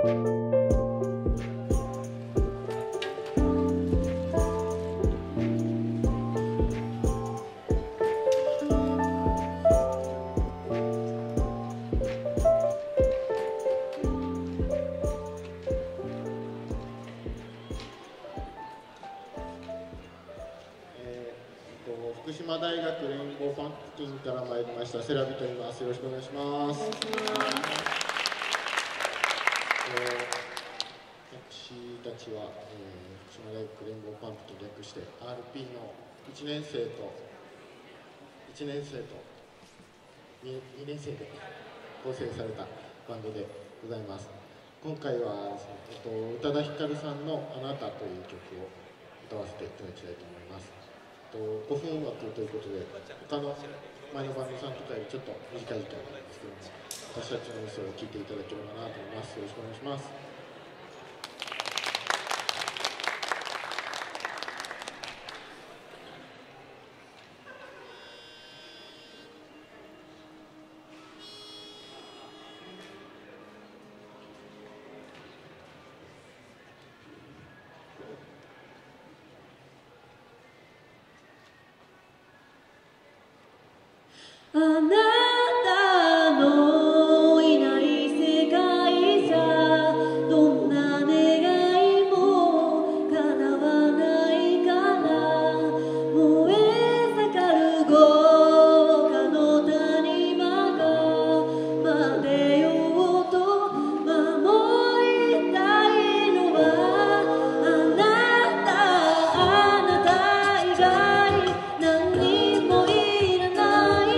福島大学レインボーパンプキンから参りましたセラビと言います。よろしくお願いします。私たちは、福島大学レインボーパンプキン略して RP の1年生と2年生で構成されたバンドでございます。今回はですね、宇多田ヒカルさんの「あなた」という曲を歌わせていただきたいと思います。5分枠ということで、他の前のバンドさんとかよりちょっと短い時間なんですけども、私たちの演奏を聴いていただければなと思います。よろしくお願いします。 あなたのいない世界じゃどんな願いも叶わないから燃え盛る豪華の谷間が待てようと守りたいのはあなた以外何にもいらない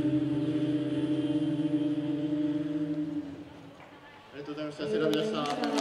ありがとうございました。セラビでした。